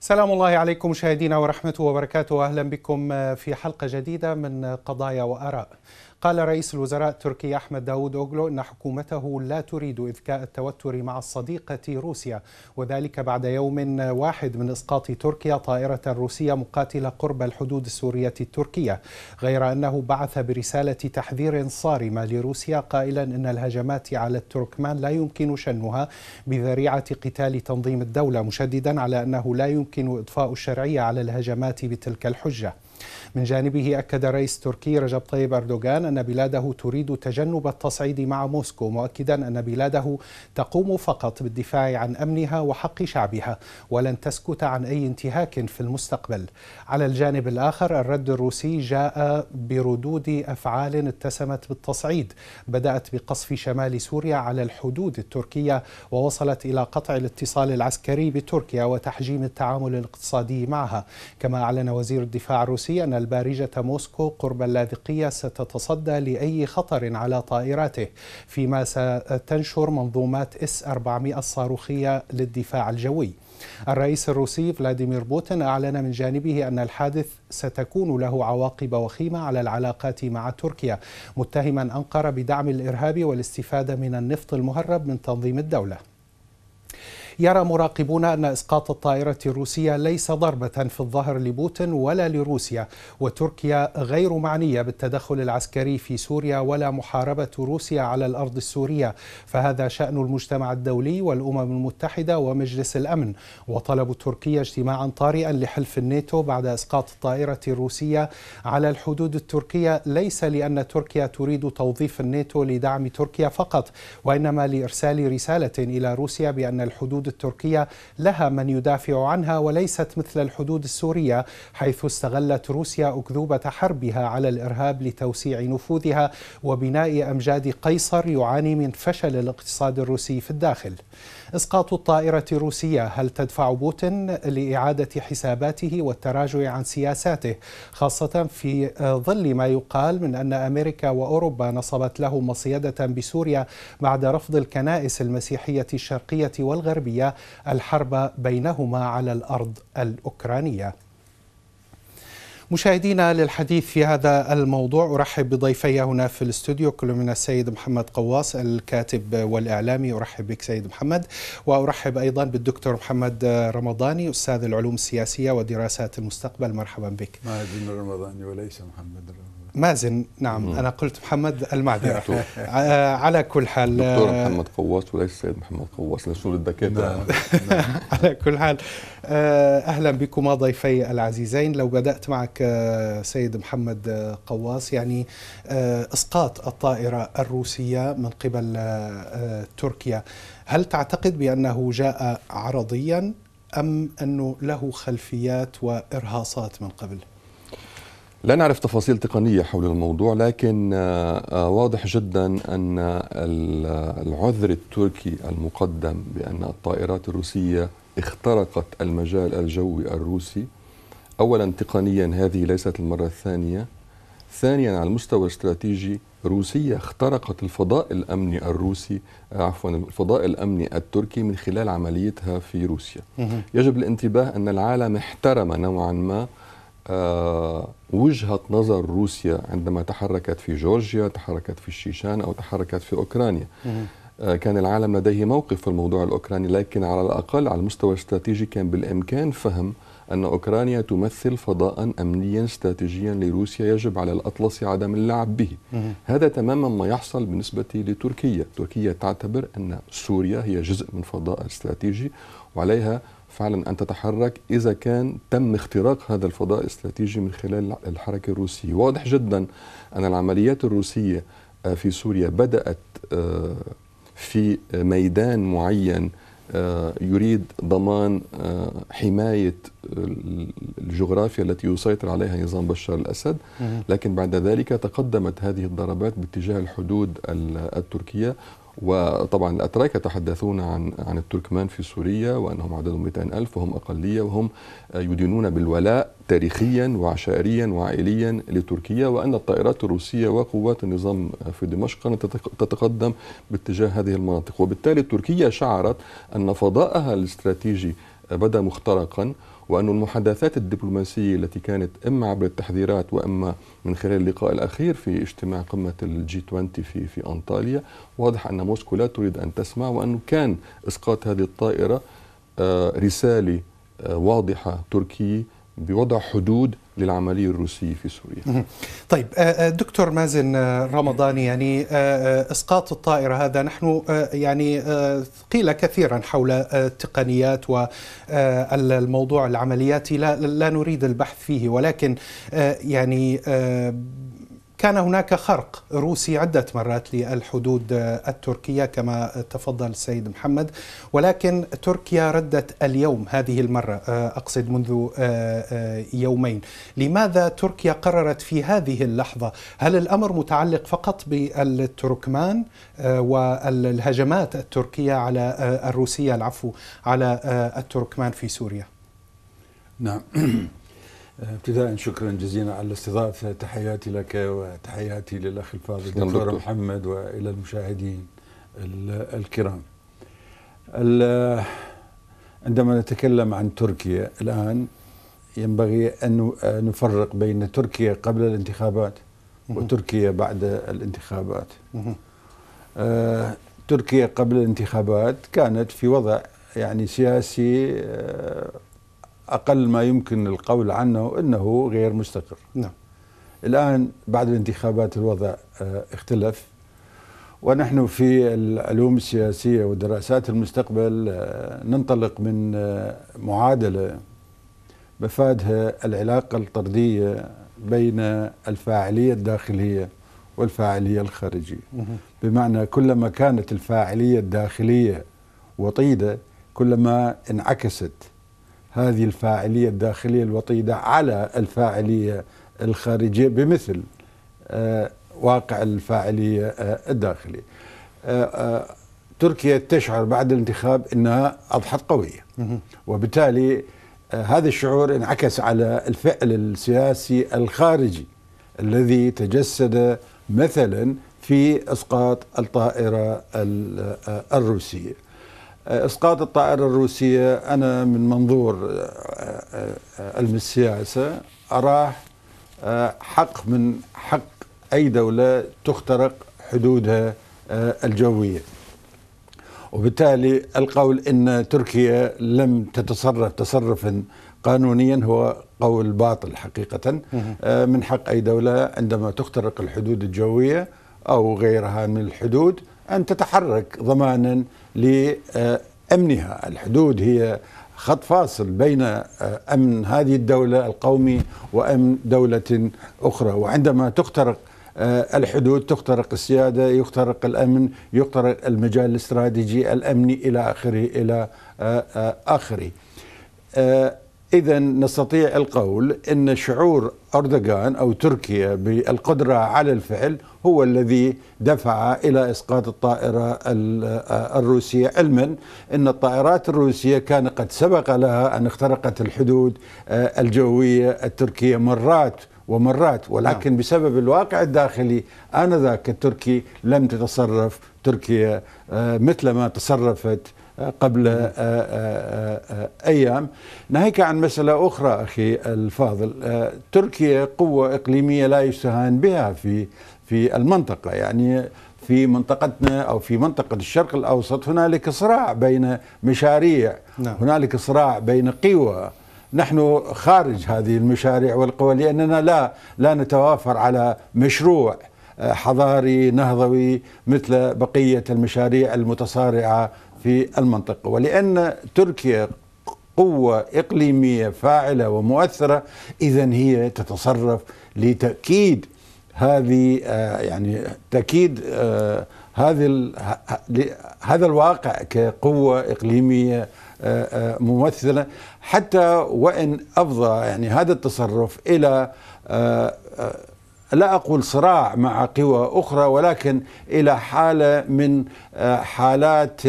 سلام الله عليكم مشاهدينا ورحمته وبركاته. أهلا بكم في حلقة جديدة من قضايا وآراء. قال رئيس الوزراء التركي أحمد داوودوغلو أن حكومته لا تريد إذكاء التوتر مع الصديقة روسيا، وذلك بعد يوم واحد من إسقاط تركيا طائرة روسية مقاتلة قرب الحدود السورية التركية، غير أنه بعث برسالة تحذير صارمة لروسيا قائلا أن الهجمات على التركمان لا يمكن شنها بذريعة قتال تنظيم الدولة، مشددا على أنه لا يمكن إضفاء الشرعية على الهجمات بتلك الحجة. من جانبه أكد الرئيس التركي رجب طيب أردوغان أن بلاده تريد تجنب التصعيد مع موسكو، مؤكدا أن بلاده تقوم فقط بالدفاع عن أمنها وحق شعبها ولن تسكت عن أي انتهاك في المستقبل. على الجانب الآخر الرد الروسي جاء بردود أفعال اتسمت بالتصعيد، بدأت بقصف شمال سوريا على الحدود التركية ووصلت إلى قطع الاتصال العسكري بتركيا وتحجيم التعامل الاقتصادي معها. كما أعلن وزير الدفاع الروسي أن البارجة موسكو قرب اللاذقية ستتصدى لأي خطر على طائراته، فيما ستنشر منظومات S-400 الصاروخية للدفاع الجوي. الرئيس الروسي فلاديمير بوتين أعلن من جانبه أن الحادث ستكون له عواقب وخيمة على العلاقات مع تركيا، متهما أنقرة بدعم الإرهاب والاستفادة من النفط المهرب من تنظيم الدولة. يرى مراقبون أن إسقاط الطائرة الروسية ليس ضربة في الظهر لبوتين ولا لروسيا، وتركيا غير معنية بالتدخل العسكري في سوريا ولا محاربة روسيا على الأرض السورية، فهذا شأن المجتمع الدولي والأمم المتحدة ومجلس الأمن. وطلب تركيا اجتماعا طارئا لحلف الناتو بعد إسقاط الطائرة الروسية على الحدود التركية، ليس لأن تركيا تريد توظيف الناتو لدعم تركيا فقط، وإنما لإرسال رسالة إلى روسيا بأن الحدود التركية لها من يدافع عنها وليست مثل الحدود السورية، حيث استغلت روسيا أكذوبة حربها على الإرهاب لتوسيع نفوذها وبناء أمجاد قيصر يعاني من فشل الاقتصاد الروسي في الداخل. إسقاط الطائرة الروسية هل تدفع بوتين لإعادة حساباته والتراجع عن سياساته، خاصة في ظل ما يقال من أن أمريكا وأوروبا نصبت له مصيدة بسوريا بعد رفض الكنائس المسيحية الشرقية والغربية الحرب بينهما على الأرض الأوكرانية؟ مشاهدينا، للحديث في هذا الموضوع أرحب بضيفي هنا في الاستوديو، كل من السيد محمد قواص الكاتب والإعلامي. أرحب بك سيد محمد، وأرحب أيضا بالدكتور محمد رمضاني أستاذ العلوم السياسية ودراسات المستقبل. مرحبا بك. مازن رمضاني وليس محمد رمضاني. مازن، نعم. أنا قلت محمد، المعذرة. على كل حال دكتور محمد قواص وليس سيد محمد قواص لسول الدكاترة. على كل حال أهلا بكما ضيفي العزيزين. لو بدأت معك سيد محمد قواص، يعني إسقاط الطائرة الروسية من قبل تركيا، هل تعتقد بأنه جاء عرضيا أم أنه له خلفيات وإرهاصات من قبل؟ لا نعرف تفاصيل تقنية حول الموضوع، لكن واضح جدا أن العذر التركي المقدم بأن الطائرات الروسية اخترقت المجال الجوي الروسي، أولا تقنيا هذه ليست المرة الثانية، ثانيا على المستوى الاستراتيجي روسيا اخترقت الفضاء الأمني الروسي، الفضاء الأمني التركي من خلال عمليتها في روسيا. يجب الانتباه أن العالم احترم نوعا ما وجهة نظر روسيا عندما تحركت في جورجيا، تحركت في الشيشان أو تحركت في أوكرانيا. كان العالم لديه موقف في الموضوع الأوكراني، لكن على الأقل على المستوى الاستراتيجي كان بالإمكان فهم أن أوكرانيا تمثل فضاء أمنيا استراتيجيا لروسيا يجب على الأطلس عدم اللعب به. هذا تماما ما يحصل بالنسبة لتركيا. تركيا تعتبر أن سوريا هي جزء من فضاء استراتيجي، وعليها فعلا أن تتحرك إذا كان تم اختراق هذا الفضاء الاستراتيجي من خلال الحركة الروسية. واضح جدا أن العمليات الروسية في سوريا بدأت في ميدان معين يريد ضمان حماية الجغرافيا التي يسيطر عليها نظام بشار الأسد، لكن بعد ذلك تقدمت هذه الضربات باتجاه الحدود التركية. وطبعا الأتراك يتحدثون عن التركمان في سوريا وأنهم عددهم 200,000 وهم أقلية، وهم يدينون بالولاء تاريخيا وعشائريا وعائليا لتركيا، وأن الطائرات الروسية وقوات النظام في دمشق تتقدم باتجاه هذه المناطق. وبالتالي تركيا شعرت أن فضاءها الاستراتيجي بدا مخترقا، وأن المحادثات الدبلوماسية التي كانت إما عبر التحذيرات وإما من خلال اللقاء الأخير في اجتماع قمة الجي 20 في أنطاليا، واضح أن موسكو لا تريد أن تسمع، وأنه كان إسقاط هذه الطائرة رسالة واضحة تركية بوضع حدود للعملية الروسية في سوريا. طيب دكتور مازن رمضاني، يعني إسقاط الطائرة هذا نحن يعني قيل كثيرا حول التقنيات والموضوع العملياتي لا نريد البحث فيه، ولكن يعني كان هناك خرق روسي عدة مرات للحدود التركية كما تفضل السيد محمد، ولكن تركيا ردت اليوم هذه المرة، أقصد منذ يومين. لماذا تركيا قررت في هذه اللحظة؟ هل الأمر متعلق فقط بالتركمان والهجمات التركية على الروسية العفو على التركمان في سوريا؟ نعم. ابتداء شكرا جزيلا على الاستضافة، تحياتي لك وتحياتي للأخ الفاضل الدكتور محمد وإلى المشاهدين الكرام. عندما نتكلم عن تركيا الآن ينبغي أن نفرق بين تركيا قبل الانتخابات وتركيا بعد الانتخابات. تركيا قبل الانتخابات كانت في وضع يعني سياسي أقل ما يمكن القول عنه أنه غير مستقر. نعم. الآن بعد الانتخابات الوضع اختلف، ونحن في العلوم السياسية ودراسات المستقبل ننطلق من معادلة مفادها العلاقة الطردية بين الفاعلية الداخلية والفاعلية الخارجية. بمعنى كلما كانت الفاعلية الداخلية وطيدة كلما انعكست هذه الفاعلية الداخلية الوطيدة على الفاعلية الخارجية بمثل واقع الفاعلية الداخلية. تركيا تشعر بعد الانتخاب أنها أضحت قوية، وبالتالي هذا الشعور انعكس على الفعل السياسي الخارجي الذي تجسد مثلا في إسقاط الطائرة الروسية. إسقاط الطائرة الروسية أنا من منظور علم السياسة أراه حق من حق أي دولة تخترق حدودها الجوية، وبالتالي القول إن تركيا لم تتصرف تصرفا قانونيا هو قول باطل حقيقة. من حق أي دولة عندما تخترق الحدود الجوية أو غيرها من الحدود أن تتحرك ضمانا لأمنها. الحدود هي خط فاصل بين أمن هذه الدولة القومي وأمن دولة أخرى، وعندما تخترق الحدود تخترق السيادة، يخترق الأمن، يخترق المجال الاستراتيجي الأمني إلى آخره. إذا نستطيع القول أن شعور أردوغان أو تركيا بالقدرة على الفعل هو الذي دفع إلى إسقاط الطائرة الروسية، علما أن الطائرات الروسية كان قد سبق لها أن اخترقت الحدود الجوية التركية مرات ومرات، ولكن بسبب الواقع الداخلي آنذاك التركي لم تتصرف تركيا مثل ما تصرفت قبل أيام. ناهيك عن مسألة أخرى أخي الفاضل، تركيا قوة إقليمية لا يستهان بها في المنطقة. يعني في منطقتنا أو في منطقة الشرق الأوسط هنالك صراع بين مشاريع، هنالك صراع بين قوى. نحن خارج هذه المشاريع والقوى لأننا لا نتوافر على مشروع حضاري نهضوي مثل بقية المشاريع المتصارعة في المنطقة. ولأن تركيا قوة إقليمية فاعلة ومؤثرة، إذن هي تتصرف لتأكيد هذه يعني تأكيد هذا الواقع كقوة إقليمية ممثلة، حتى وإن أفضى يعني هذا التصرف إلى لا أقول صراع مع قوى أخرى، ولكن إلى حالة من حالات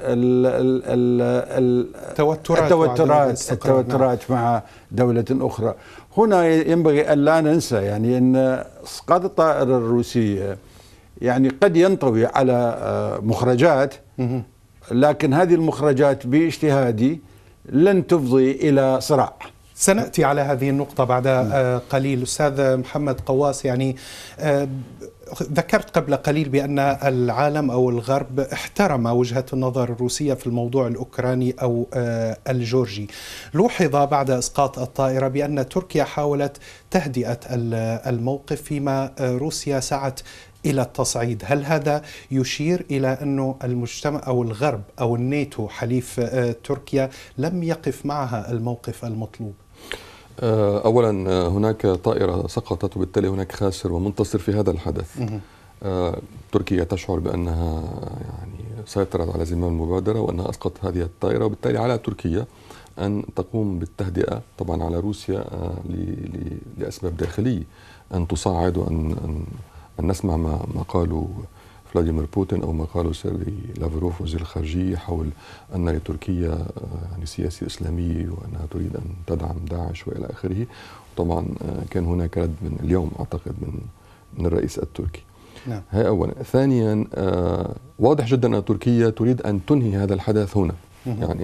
التوترات مع دولة أخرى. هنا ينبغي أن لا ننسى يعني أن إسقاط الطائرة الروسية يعني قد ينطوي على مخرجات، لكن هذه المخرجات باجتهادي لن تفضي إلى صراع. سنأتي على هذه النقطة بعد قليل. أستاذ محمد قواس، يعني ذكرت قبل قليل بأن العالم أو الغرب احترم وجهة النظر الروسية في الموضوع الأوكراني أو الجورجي. لوحظ بعد إسقاط الطائرة بأن تركيا حاولت تهدئة الموقف فيما روسيا سعت إلى التصعيد. هل هذا يشير إلى أنه المجتمع أو الغرب أو الناتو حليف تركيا لم يقف معها الموقف المطلوب؟ أولا هناك طائرة سقطت وبالتالي هناك خاسر ومنتصر في هذا الحدث. تركيا تشعر بأنها يعني سيطرت على زمام المبادرة وأنها أسقطت هذه الطائرة، وبالتالي على تركيا أن تقوم بالتهدئة، طبعا على روسيا لأسباب داخلية، أن تصعد وأن نسمع ما قالوا فلاديمير بوتين أو ما قالوا سيرجي لافروف وزير الخارجية حول أن لتركيا يعني سياسة إسلامية وأنها تريد أن تدعم داعش وإلى آخره. طبعا كان هناك رد من اليوم أعتقد من الرئيس التركي. نعم. هاي أولا. ثانيا واضح جدا أن تركيا تريد أن تنهي هذا الحدث هنا. يعني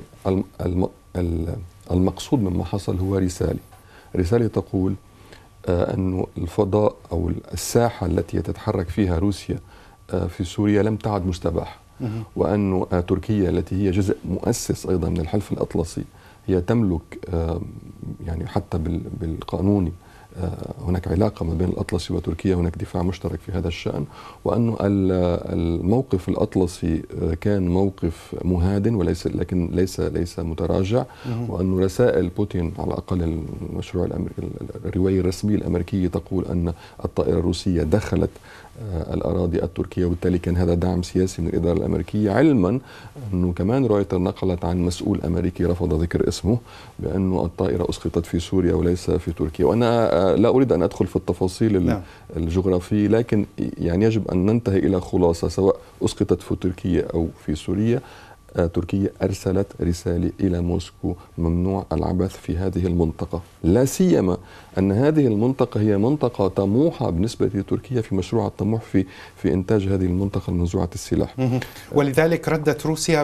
المقصود مما حصل هو رسالة تقول أن الفضاء أو الساحة التي تتحرك فيها روسيا في سوريا لم تعد مستباح، وأن تركيا التي هي جزء مؤسس أيضا من الحلف الأطلسي هي تملك يعني حتى بالقانون هناك علاقة ما بين الأطلسي وتركيا، هناك دفاع مشترك في هذا الشأن، وأن الموقف الأطلسي كان موقف مهادن لكن ليس متراجع، وأن رسائل بوتين على الأقل المشروع الرواية الرسمية الأمريكية تقول أن الطائرة الروسية دخلت الأراضي التركية، وبالتالي كان هذا دعم سياسي من الإدارة الأمريكية، علما أنه كمان رويتر نقلت عن مسؤول أمريكي رفض ذكر اسمه بأنه الطائرة أسقطت في سوريا وليس في تركيا. وأنا لا أريد أن أدخل في التفاصيل الجغرافية، لكن يعني يجب أن ننتهي إلى خلاصة سواء أسقطت في تركيا أو في سوريا. تركيا أرسلت رسالة إلى موسكو ممنوع العبث في هذه المنطقة، لا سيما أن هذه المنطقة هي منطقة طموحة بالنسبة لتركيا في مشروع الطموح في إنتاج هذه المنطقة المنزوعة السلاح. ولذلك ردت روسيا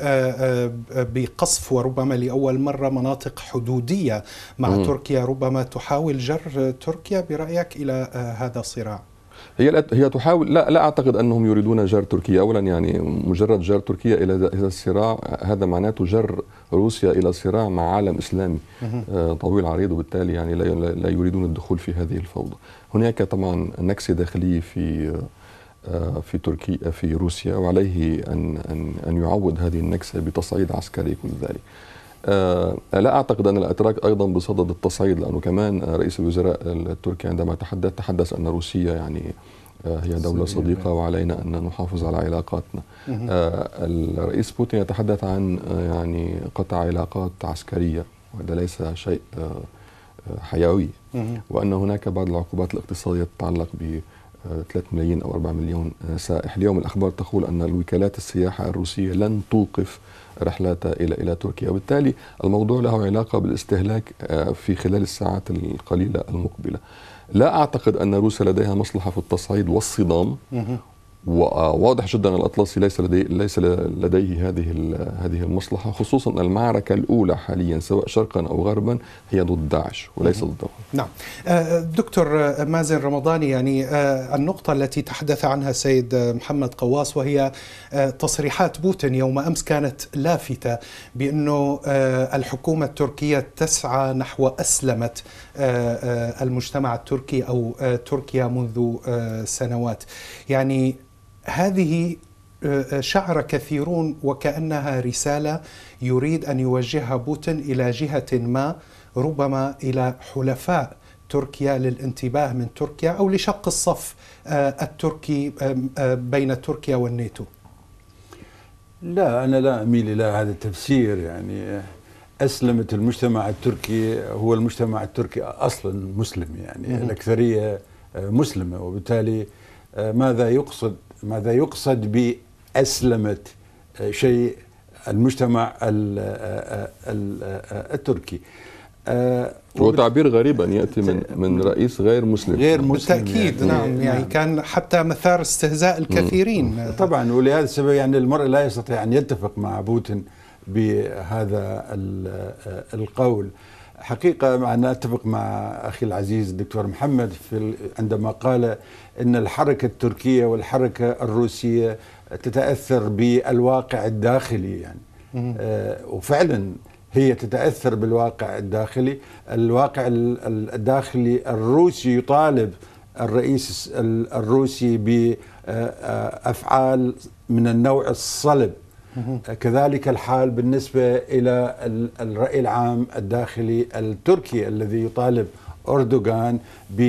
بقصف وربما لأول مرة مناطق حدودية مع تركيا، ربما تحاول جر تركيا برأيك إلى هذا الصراع. هي تحاول، لا أعتقد أنهم يريدون جر تركيا. أولا يعني مجرد جر تركيا إلى الصراع هذا معناته جر روسيا إلى صراع مع عالم إسلامي طويل عريض، وبالتالي يعني لا يريدون الدخول في هذه الفوضى. هناك طبعا نكسة داخلية في تركيا في روسيا، وعليه أن يعوض هذه النكسة بتصعيد عسكري كل ذلك. لا أعتقد أن الأتراك أيضا بصدد التصعيد، لأنه كمان رئيس الوزراء التركي عندما تحدث أن روسيا يعني هي دولة صديقة وعلينا أن نحافظ على علاقاتنا. الرئيس بوتين يتحدث عن يعني قطع علاقات عسكرية، وهذا ليس شيء حيوي، وأن هناك بعض العقوبات الاقتصادية تتعلق ب 3 ملايين أو 4 مليون سائح. اليوم الأخبار تقول أن الوكالات السياحة الروسية لن توقف رحلاتها إلى تركيا، وبالتالي الموضوع له علاقة بالاستهلاك في خلال الساعات القليلة المقبلة. لا أعتقد أن روسيا لديها مصلحة في التصعيد والصدام، وواضح جدا الأطلسي ليس لديه هذه المصلحة، خصوصا المعركة الأولى حاليا سواء شرقا أو غربا هي ضد داعش وليس ضدهم. نعم. دكتور مازن رمضاني، يعني النقطة التي تحدث عنها السيد محمد قواس وهي تصريحات بوتين يوم أمس كانت لافتة بأنه الحكومة التركية تسعى نحو أسلمة المجتمع التركي أو تركيا منذ سنوات. يعني هذه شعر كثيرون وكأنها رسالة يريد أن يوجهها بوتين إلى جهة ما، ربما إلى حلفاء تركيا للانتباه من تركيا أو لشق الصف التركي بين تركيا والناتو. لا، أنا لا أميل إلى هذا التفسير. يعني أسلمة المجتمع التركي، هو المجتمع التركي أصلا مسلم، يعني الأكثرية مسلمة، وبالتالي ماذا يقصد بأسلمة شيء المجتمع التركي؟ هو تعبير غريب أن يأتي من رئيس غير مسلم. بالتأكيد. نعم. يعني كان حتى مثار استهزاء الكثيرين. طبعا، ولهذا السبب يعني المرء لا يستطيع أن يتفق مع بوتين بهذا القول. حقيقة أنا أتفق مع أخي العزيز الدكتور محمد عندما قال أن الحركة التركية والحركة الروسية تتأثر بالواقع الداخلي يعني. وفعلا هي تتأثر بالواقع الداخلي. الواقع الداخلي الروسي يطالب الرئيس الروسي بأفعال من النوع الصلب. كذلك الحال بالنسبة إلى الرأي العام الداخلي التركي الذي يطالب أردوغان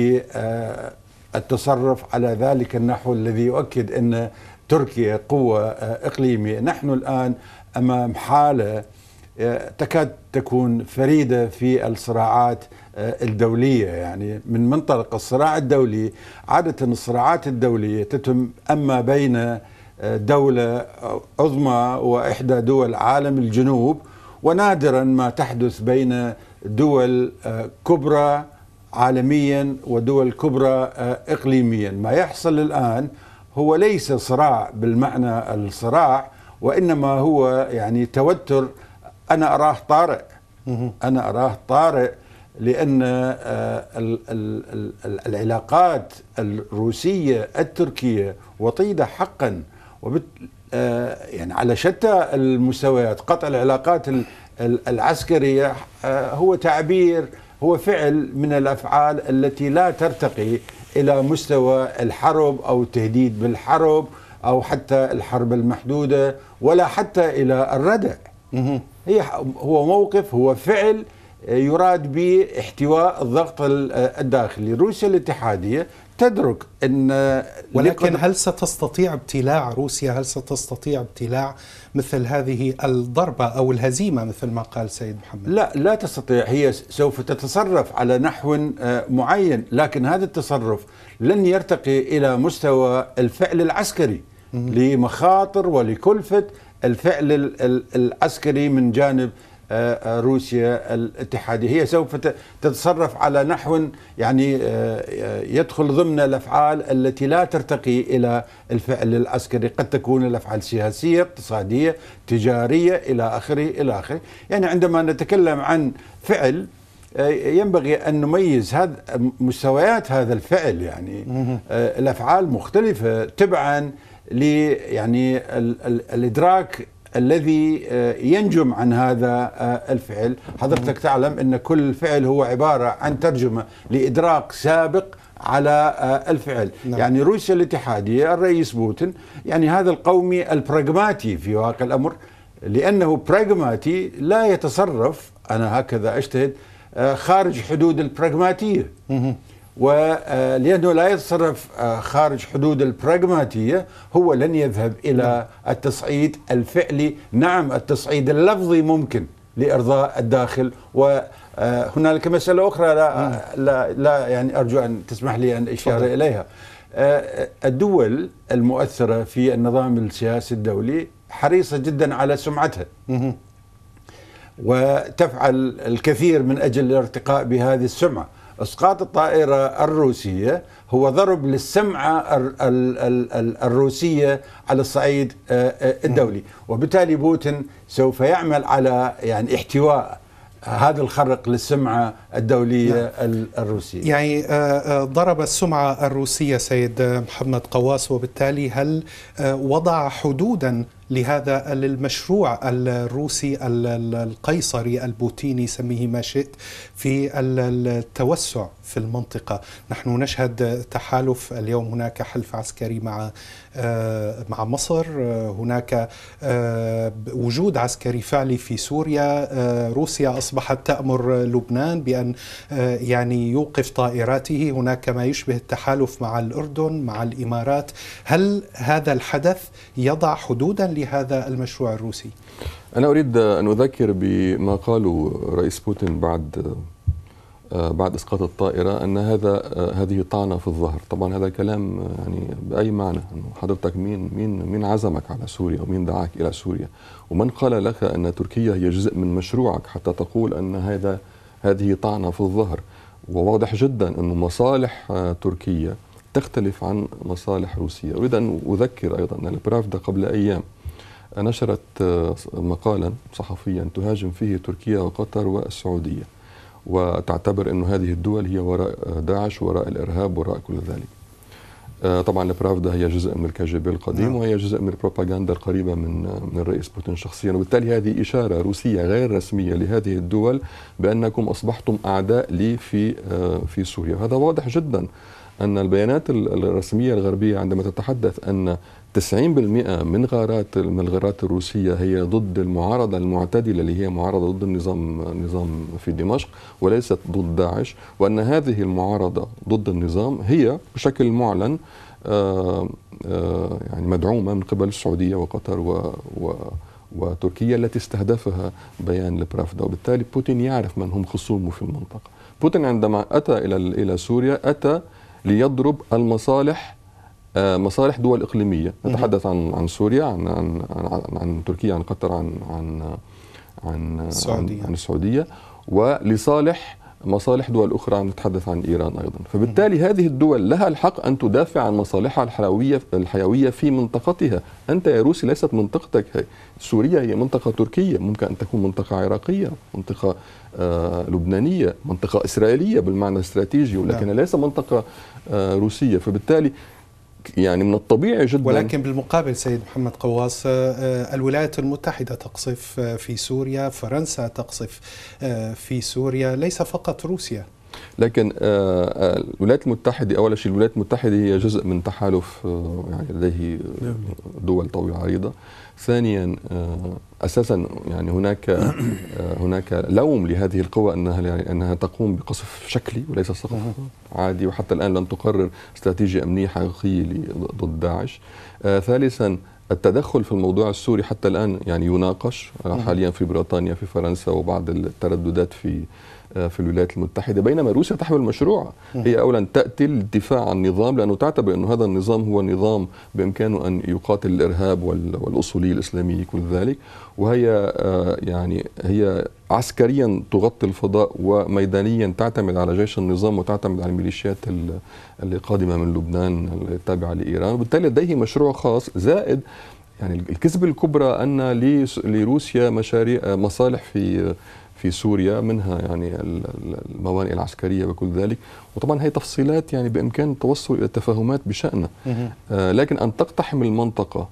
بالتصرف على ذلك النحو الذي يؤكد أن تركيا قوة إقليمية. نحن الآن أمام حالة تكاد تكون فريدة في الصراعات الدولية. يعني من منطلق الصراع الدولي، عادة الصراعات الدولية تتم أما بين دولة عظمى وإحدى دول عالم الجنوب، ونادرا ما تحدث بين دول كبرى عالميا ودول كبرى إقليميا. ما يحصل الآن هو ليس صراع بالمعنى الصراع، وإنما هو يعني توتر. أنا أراه طارئ. أنا أراه طارئ لأن العلاقات الروسية التركية وطيدة حقا، يعني على شتى المستويات. قطع العلاقات العسكرية هو تعبير، هو فعل من الأفعال التي لا ترتقي إلى مستوى الحرب أو التهديد بالحرب أو حتى الحرب المحدودة ولا حتى إلى الردع. هو موقف، هو فعل يراد به احتواء الضغط الداخلي. روسيا الاتحادية تدرك أن، ولكن هل ستستطيع ابتلاع روسيا؟ هل ستستطيع ابتلاع مثل هذه الضربة أو الهزيمة مثل ما قال سيد محمد؟ لا تستطيع. هي سوف تتصرف على نحو معين، لكن هذا التصرف لن يرتقي إلى مستوى الفعل العسكري لمخاطر ولكلفة الفعل العسكري من جانب روسيا الاتحادية. هي سوف تتصرف على نحو يعني يدخل ضمن الأفعال التي لا ترتقي إلى الفعل العسكري. قد تكون الأفعال سياسية، اقتصادية، تجارية، إلى آخره إلى آخره. يعني عندما نتكلم عن فعل ينبغي أن نميز مستويات هذا الفعل. يعني الأفعال مختلفة تبعا يعني الإدراك الذي ينجم عن هذا الفعل. حضرتك تعلم أن كل فعل هو عبارة عن ترجمة لإدراك سابق على الفعل. يعني روسيا الاتحادية، الرئيس بوتين يعني هذا القومي البراغماتي في واقع الأمر، لأنه براغماتي لا يتصرف، أنا هكذا أجتهد، خارج حدود البراغماتية. ولأنه لا يتصرف خارج حدود البراغماتية هو لن يذهب إلى التصعيد الفعلي. نعم التصعيد اللفظي ممكن لإرضاء الداخل، وهنالك مسألة أخرى لا يعني أرجو أن تسمح لي أن أشير إليها. الدول المؤثرة في النظام السياسي الدولي حريصة جدا على سمعتها، وتفعل الكثير من أجل الارتقاء بهذه السمعة. إسقاط الطائرة الروسية هو ضرب للسمعة الروسية على الصعيد الدولي، وبالتالي بوتين سوف يعمل على يعني احتواء هذا الخرق للسمعة الدولية الروسية. يعني ضرب السمعة الروسية سيد محمد قواس، وبالتالي هل وضع حدودا لهذا المشروع الروسي القيصري البوتيني، سميه ما شئت، في التوسع في المنطقة؟ نحن نشهد تحالف اليوم، هناك حلف عسكري مع مصر، هناك وجود عسكري فعلي في سوريا. روسيا أصبحت تأمر لبنان بأن يعني يوقف طائراته. هناك ما يشبه التحالف مع الأردن، مع الإمارات. هل هذا الحدث يضع حدودا لهذا المشروع الروسي؟ أنا أريد أن أذكر بما قاله رئيس بوتين بعد إسقاط الطائرة، أن هذه طعنة في الظهر. طبعا هذا كلام يعني بأي معنى؟ أنه حضرتك مين عزمك على سوريا، ومين دعاك إلى سوريا، ومن قال لك أن تركيا هي جزء من مشروعك حتى تقول أن هذه طعنة في الظهر؟ وواضح جدا أن مصالح تركيا تختلف عن مصالح روسيا. أريد أن أذكر أيضا أن البرافدا قبل أيام نشرت مقالا صحفيا تهاجم فيه تركيا وقطر والسعودية، وتعتبر أن هذه الدول هي وراء داعش، وراء الإرهاب، وراء كل ذلك. طبعا البرافدا هي جزء من الكاجبي القديم، وهي جزء من البروباغندا القريبة من الرئيس بوتين شخصيا، وبالتالي هذه إشارة روسية غير رسمية لهذه الدول بأنكم أصبحتم أعداء لي في سوريا. هذا واضح جدا أن البيانات الرسمية الغربية عندما تتحدث أن 90% من الغارات الروسية هي ضد المعارضة المعتدلة اللي هي معارضة ضد النظام في دمشق وليست ضد داعش، وأن هذه المعارضة ضد النظام هي بشكل معلن يعني مدعومة من قبل السعودية وقطر وتركيا التي استهدفها بيان البرافدا. وبالتالي بوتين يعرف من هم خصومه في المنطقة. بوتين عندما أتى إلى سوريا أتى ليضرب مصالح دول إقليمية. نتحدث عن سوريا، عن تركيا، عن قطر، عن السعودية، ولصالح مصالح دول أخرى، نتحدث عن إيران أيضا. فبالتالي هذه الدول لها الحق أن تدافع عن مصالحها الحيوية في منطقتها. أنت يا روسي ليست منطقتك، سوريا هي منطقة تركية، ممكن أن تكون منطقة عراقية، منطقة لبنانية، منطقة إسرائيلية بالمعنى الاستراتيجي، ولكن ليس منطقة روسية. فبالتالي يعني من الطبيعي جدا. ولكن بالمقابل سيد محمد قواص، الولايات المتحدة تقصف في سوريا، فرنسا تقصف في سوريا، ليس فقط روسيا. لكن الولايات المتحدة، أول شيء الولايات المتحدة هي جزء من تحالف يعني لديه دول طويلة عريضة. ثانيا أساسا يعني هناك لوم لهذه القوى أنها تقوم بقصف شكلي وليس قصف عادي، وحتى الآن لم تقرر استراتيجية أمنية حقيقية ضد داعش. ثالثا التدخل في الموضوع السوري حتى الآن يعني يناقش حاليا في بريطانيا، في فرنسا، وبعض الترددات في الولايات المتحدة، بينما روسيا تحمل مشروع. هي أولا تأتي للدفاع عن النظام، لأنه تعتبر أن هذا النظام هو نظام بإمكانه أن يقاتل الإرهاب والأصولية الإسلامية كل ذلك، وهي يعني هي عسكريا تغطي الفضاء، وميدانيا تعتمد على جيش النظام وتعتمد على الميليشيات اللي قادمة من لبنان التابعة لإيران. وبالتالي لديه مشروع خاص، زائد يعني الكذبة الكبرى أن لروسيا مصالح في سوريا، منها يعني الموانئ العسكرية وكل ذلك. وطبعا هي تفصيلات يعني بإمكان التوصل إلى تفاهمات بشأنها، لكن أن تقتحم المنطقة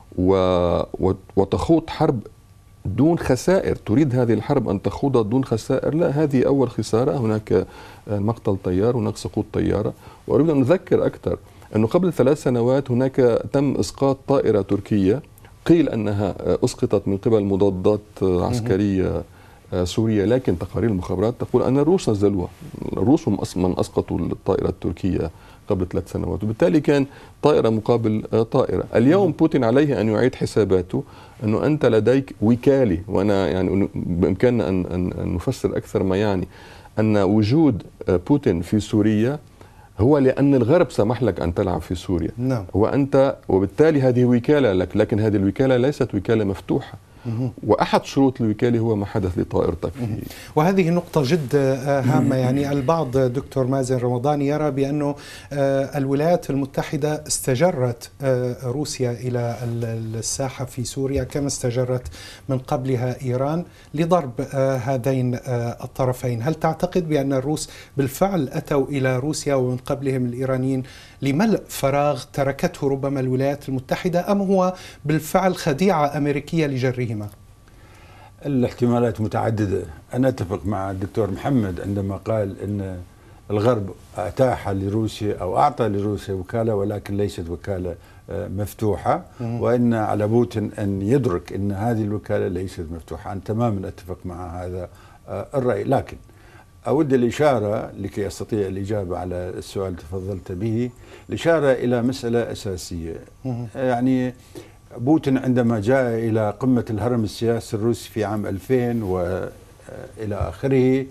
وتخوض حرب دون خسائر، تريد هذه الحرب أن تخوضها دون خسائر، لا، هذه أول خسارة. هناك مقتل طيار، هناك سقوط طيارة. وأريد أن أذكر أكثر أنه قبل 3 سنوات هناك تم إسقاط طائرة تركية قيل أنها أسقطت من قبل مضادات عسكرية سوريا، لكن تقارير المخابرات تقول أن الروس نزلوها. الروس هم من أسقطوا الطائرة التركية قبل 3 سنوات، وبالتالي كان طائرة مقابل طائرة. اليوم بوتين عليه أن يعيد حساباته، أنه أنت لديك وكالة، وأنا يعني بإمكاننا أن نفسر أكثر ما يعني أن وجود بوتين في سوريا هو لأن الغرب سمح لك أن تلعب في سوريا. نعم. وبالتالي هذه وكالة لك، لكن هذه الوكالة ليست وكالة مفتوحة. وأحد شروط الوكالة هو ما حدث لطائرتك. وهذه نقطة جد هامة. يعني البعض دكتور مازن رمضاني يرى بأنه الولايات المتحدة استجرت روسيا إلى الساحة في سوريا كما استجرت من قبلها إيران لضرب هذين الطرفين. هل تعتقد بأن الروس بالفعل أتوا إلى روسيا ومن قبلهم الإيرانيين لملء فراغ تركته ربما الولايات المتحدة، أم هو بالفعل خديعة أمريكية لجرهما؟ الاحتمالات متعددة. أنا أتفق مع الدكتور محمد عندما قال أن الغرب أتاح لروسيا أو أعطى لروسيا وكالة، ولكن ليست وكالة مفتوحة، وأن على بوتين أن يدرك أن هذه الوكالة ليست مفتوحة. أنا تماما أتفق مع هذا الرأي، لكن أود الإشارة لكي أستطيع الإجابة على السؤال اللي تفضلت به، الإشارة إلى مسألة أساسية. يعني بوتين عندما جاء إلى قمة الهرم السياسي الروسي في عام 2000 وإلى آخره،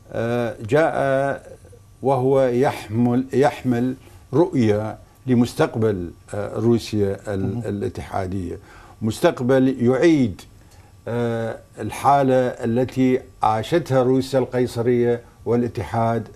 جاء وهو يحمل رؤية لمستقبل روسيا الاتحادية، مستقبل يعيد الحالة التي عاشتها روسيا القيصرية والاتحاد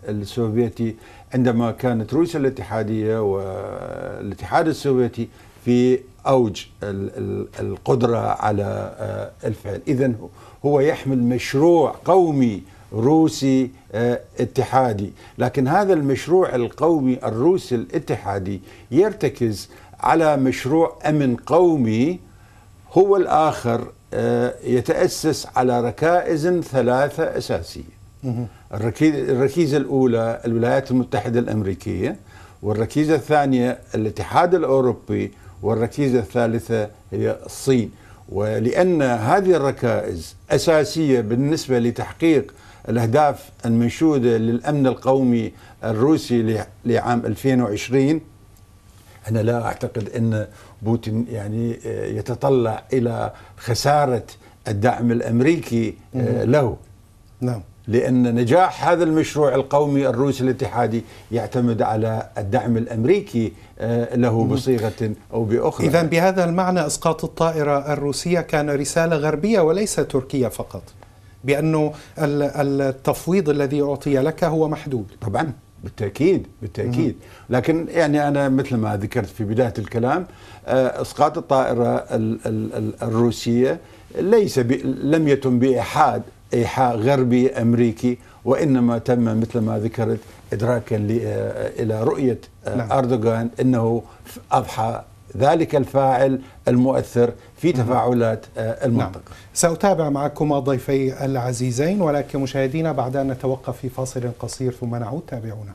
السوفيتي، عندما كانت روسيا الاتحادية والاتحاد السوفيتي في أوج القدرة على الفعل. إذن هو يحمل مشروع قومي روسي اتحادي، لكن هذا المشروع القومي الروسي الاتحادي يرتكز على مشروع أمن قومي هو الآخر يتأسس على ركائز 3 أساسية. الركيزة الأولى الولايات المتحدة الأمريكية، والركيزة الثانية الاتحاد الأوروبي، والركيزة الثالثة هي الصين. ولأن هذه الركائز أساسية بالنسبة لتحقيق الأهداف المنشودة للأمن القومي الروسي لعام 2020، أنا لا أعتقد أن بوتين يعني يتطلع إلى خسارة الدعم الأمريكي له. نعم. لأن نجاح هذا المشروع القومي الروسي الاتحادي يعتمد على الدعم الأمريكي له بصيغة أو بأخرى. إذن بهذا المعنى إسقاط الطائرة الروسية كان رسالة غربية وليس تركيا فقط، بأنه التفويض الذي أعطي لك هو محدود. طبعا بالتأكيد لكن يعني أنا مثل ما ذكرت في بداية الكلام، إسقاط الطائرة الروسية لم يتم بإيحاء غربي أمريكي، وإنما تم مثل ما ذكرت إدراكا إلى رؤية أردوغان أنه أضحى ذلك الفاعل المؤثر في تفاعلات المنطقة. نعم. سأتابع معكم ضيفي العزيزين، ولكن مشاهدينا بعد أن نتوقف في فاصل قصير ثم نعود، تابعونا.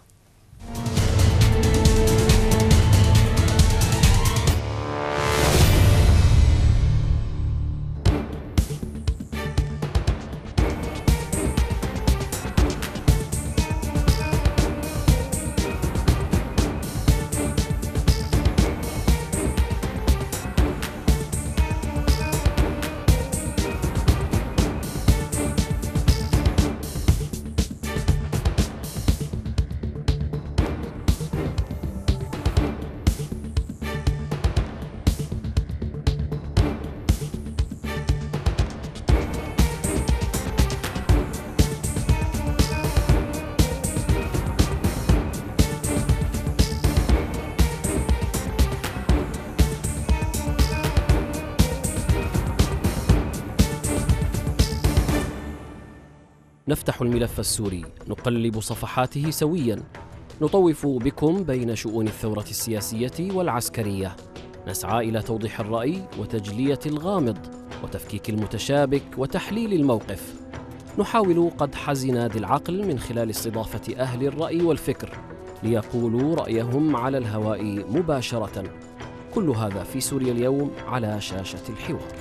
نفتح الملف السوري، نقلب صفحاته سويا، نطوف بكم بين شؤون الثورة السياسية والعسكرية، نسعى إلى توضيح الرأي وتجلية الغامض وتفكيك المتشابك وتحليل الموقف. نحاول قدح زناد العقل من خلال استضافة أهل الرأي والفكر ليقولوا رأيهم على الهواء مباشرة. كل هذا في سوريا اليوم على شاشة الحوار.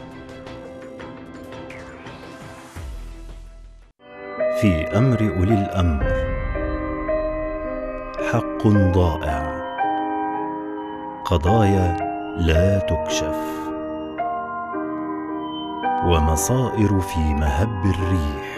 في أمر أولي الأمر حق ضائع، قضايا لا تكشف، ومصائر في مهب الريح.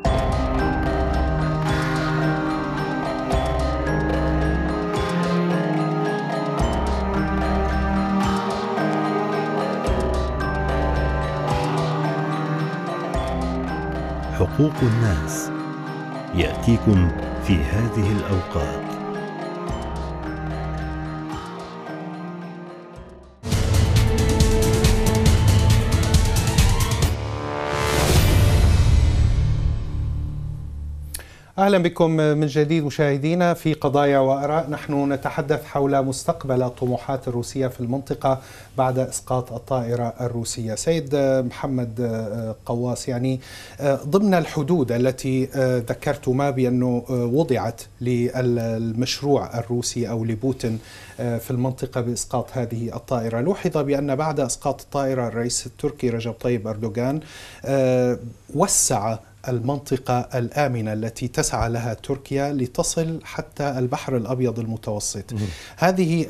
حقوق الناس يأتيكم في هذه الأوقات. أهلا بكم من جديد مشاهدينا في قضايا وآراء. نحن نتحدث حول مستقبل الطموحات الروسية في المنطقة بعد إسقاط الطائرة الروسية. سيد محمد قواس، يعني ضمن الحدود التي ذكرتما بأنه وضعت للمشروع الروسي أو لبوتين في المنطقة بإسقاط هذه الطائرة، لوحظ بأن بعد إسقاط الطائرة الرئيس التركي رجب طيب أردوغان وسع المنطقة الآمنة التي تسعى لها تركيا لتصل حتى البحر الأبيض المتوسط. هذه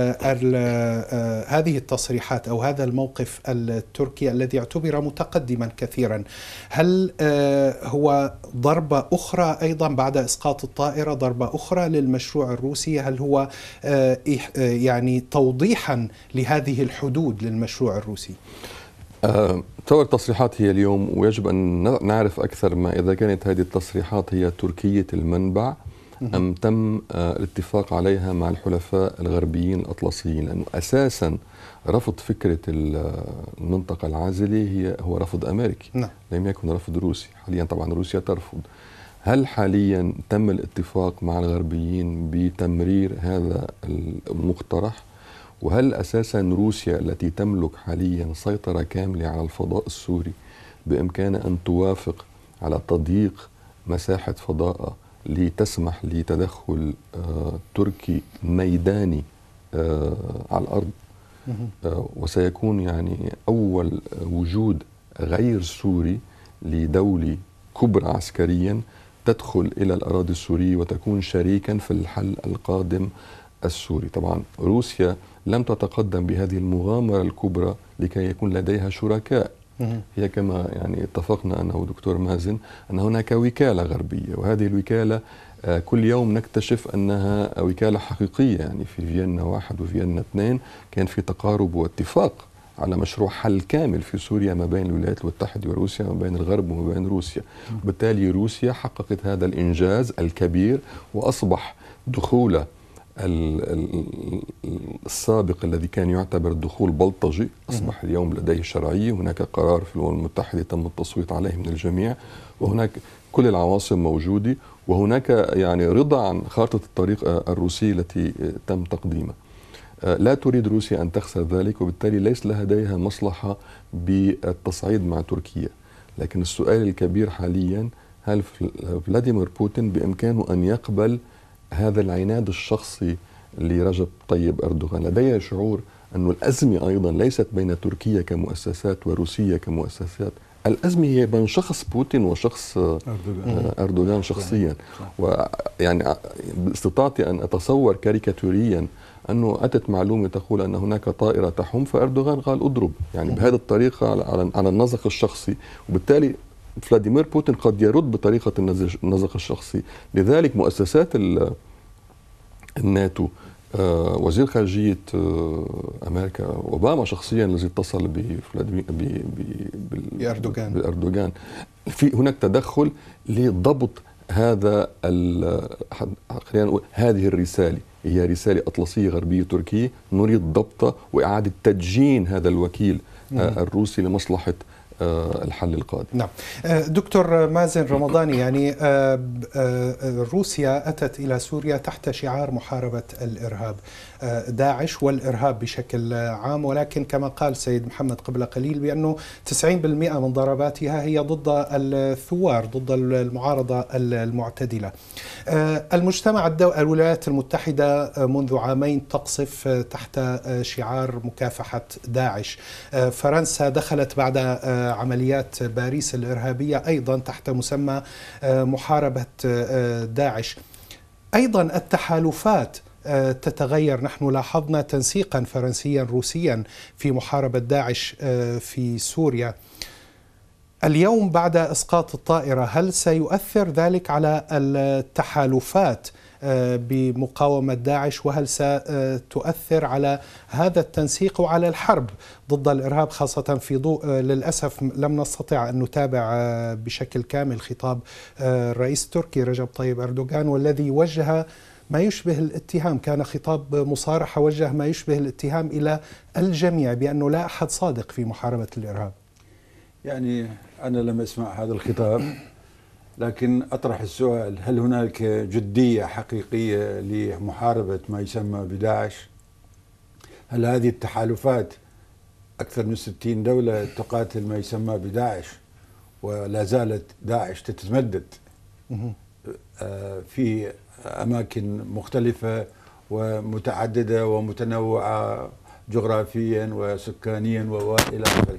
التصريحات أو هذا الموقف التركي الذي اعتبر متقدما كثيرا، هل هو ضربة أخرى أيضا بعد إسقاط الطائرة، ضربة أخرى للمشروع الروسي؟ هل هو يعني توضيحا لهذه الحدود للمشروع الروسي؟ توا التصريحات هي اليوم، ويجب أن نعرف أكثر ما إذا كانت هذه التصريحات هي تركية المنبع أم تم الاتفاق عليها مع الحلفاء الغربيين الأطلسيين؟ لأنه أساسا رفض فكرة المنطقة العازلة هو رفض أمريكي، لم يكن رفض روسي. حاليا طبعا روسيا ترفض. هل حاليا تم الاتفاق مع الغربيين بتمرير هذا المقترح؟ وهل أساسا روسيا التي تملك حاليا سيطرة كاملة على الفضاء السوري بإمكانها أن توافق على تضييق مساحة فضاء لتسمح لتدخل تركي ميداني على الأرض؟ وسيكون يعني أول وجود غير سوري لدولة كبرى عسكريا تدخل إلى الأراضي السورية وتكون شريكا في الحل القادم السوري. طبعا روسيا لم تتقدم بهذه المغامرة الكبرى لكي يكون لديها شركاء. هي كما يعني اتفقنا أنا ودكتور مازن أن هناك وكالة غربية، وهذه الوكالة كل يوم نكتشف أنها وكالة حقيقية. يعني في فيينا 1 وفيينا 2 كان في تقارب واتفاق على مشروع حل كامل في سوريا ما بين الولايات المتحدة وروسيا، ما بين الغرب وما بين روسيا. وبالتالي روسيا حققت هذا الإنجاز الكبير، وأصبح دخول السابق الذي كان يعتبر دخول بلطجي أصبح اليوم لديه شرعية. هناك قرار في الأمم المتحدة تم التصويت عليه من الجميع، وهناك كل العواصم موجودة، وهناك يعني رضا عن خارطة الطريق الروسية التي تم تقديمها. لا تريد روسيا أن تخسر ذلك، وبالتالي ليس لديها مصلحة بالتصعيد مع تركيا. لكن السؤال الكبير حاليا، هل فلاديمير بوتين بإمكانه أن يقبل هذا العناد الشخصي لرجب طيب أردوغان؟ لدي شعور أن الأزمة أيضا ليست بين تركيا كمؤسسات وروسيا كمؤسسات، الأزمة هي بين شخص بوتين وشخص أردوغان شخصيا. ويعني باستطاعتي أن أتصور كاريكاتوريا أنه أتت معلومة تقول أن هناك طائرة تحوم فأردوغان قال أضرب، يعني بهذه الطريقة على النزق الشخصي. وبالتالي فلاديمير بوتين قد يرد بطريقة النزق الشخصي. لذلك مؤسسات الناتو، وزير خارجية أمريكا أوباما شخصيا الذي اتصل بأردوغان، في هناك تدخل لضبط هذا خلينا نقول هذه الرسالة، هي رسالة أطلسية غربية تركية نريد ضبطه وإعادة تدجين هذا الوكيل الروسي لمصلحة الحل القادم. نعم. دكتور مازن رمضاني، يعني روسيا أتت إلى سوريا تحت شعار محاربة الإرهاب، داعش والإرهاب بشكل عام، ولكن كما قال سيد محمد قبل قليل بأنه 90% من ضرباتها هي ضد الثوار، ضد المعارضة المعتدلة. المجتمع الولايات المتحدة منذ عامين تقصف تحت شعار مكافحة داعش. فرنسا دخلت بعد عمليات باريس الإرهابية أيضا تحت مسمى محاربة داعش. أيضا التحالفات تتغير، نحن لاحظنا تنسيقا فرنسيا روسيا في محاربة داعش في سوريا. اليوم بعد إسقاط الطائرة، هل سيؤثر ذلك على التحالفات بمقاومة داعش، وهل ستؤثر على هذا التنسيق وعلى الحرب ضد الإرهاب، خاصة في ضوء للأسف لم نستطع أن نتابع بشكل كامل خطاب الرئيس التركي رجب طيب أردوغان، والذي وجه ما يشبه الاتهام، كان خطاب مصارحة وجه ما يشبه الاتهام إلى الجميع بأنه لا أحد صادق في محاربة الإرهاب. يعني أنا لم أسمع هذا الخطاب، لكن أطرح السؤال: هل هناك جدية حقيقية لمحاربة ما يسمى بداعش؟ هل هذه التحالفات أكثر من 60 دولة تقاتل ما يسمى بداعش، ولا زالت داعش تتمدد في أماكن مختلفة ومتعددة ومتنوعة جغرافيا وسكانيا وإلى آخره؟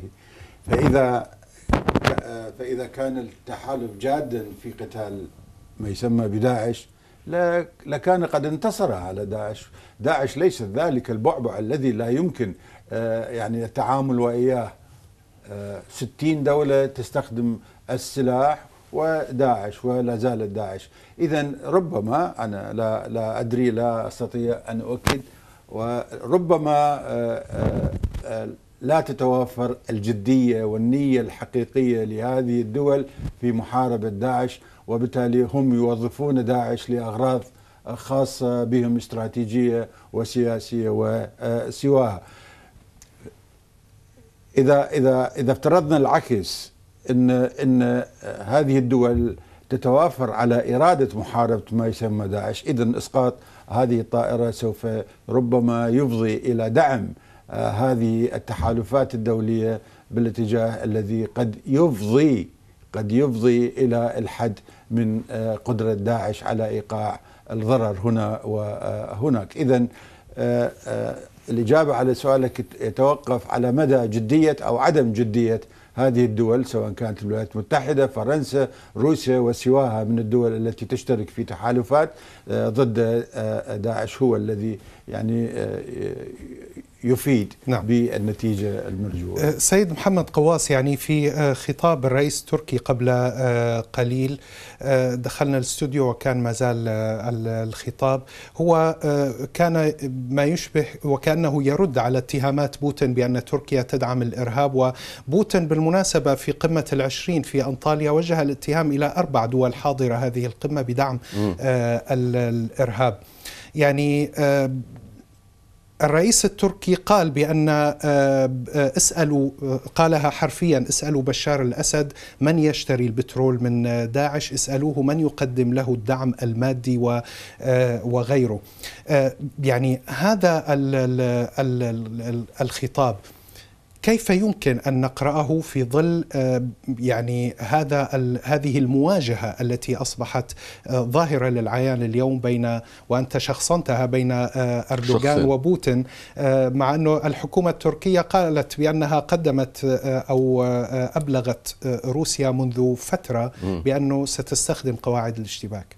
فإذا كان التحالف جادا في قتال ما يسمى بداعش لكان قد انتصر على داعش. داعش ليس ذلك البعبع الذي لا يمكن يعني التعامل وإياه. 60 دولة تستخدم السلاح وداعش ولا زالت داعش. إذن ربما أنا لا أدري، لا أستطيع أن أؤكد، وربما لا تتوافر الجدية والنية الحقيقية لهذه الدول في محاربة داعش، وبالتالي هم يوظفون داعش لأغراض خاصة بهم استراتيجية وسياسية وسواها. إذا افترضنا العكس، إن هذه الدول تتوافر على إرادة محاربة ما يسمى داعش، إذن إسقاط هذه الطائرة سوف ربما يفضي إلى دعم هذه التحالفات الدولية بالاتجاه الذي قد يفضي إلى الحد من قدرة داعش على إيقاع الضرر هنا وهناك. إذن الإجابة على سؤالك يتوقف على مدى جدية أو عدم جدية هذه الدول، سواء كانت الولايات المتحدة، فرنسا، روسيا وسواها من الدول التي تشترك في تحالفات ضد داعش، هو الذي يعني يفيد بالنتيجة المرجوة. سيد محمد قواس، يعني في خطاب الرئيس التركي قبل قليل دخلنا الاستوديو وكان ما زال الخطاب، هو كان ما يشبه وكأنه يرد على اتهامات بوتين بأن تركيا تدعم الإرهاب. وبوتين بالمناسبة في قمة ال20 في أنطاليا وجه الاتهام إلى 4 دول حاضرة هذه القمة بدعم الإرهاب. يعني الرئيس التركي قال بأن اسألوا، قالها حرفيا، اسألوا بشار الأسد من يشتري البترول من داعش، اسألوه من يقدم له الدعم المادي وغيره. يعني هذا الخطاب كيف يمكن أن نقرأه في ظل يعني هذه المواجهة التي أصبحت ظاهرة للعيان اليوم بين، وأنت شخصنتها، بين أردوغان وبوتين، مع أنه الحكومة التركية قالت بأنها قدمت أو أبلغت روسيا منذ فترة بأنه ستستخدم قواعد الاشتباك؟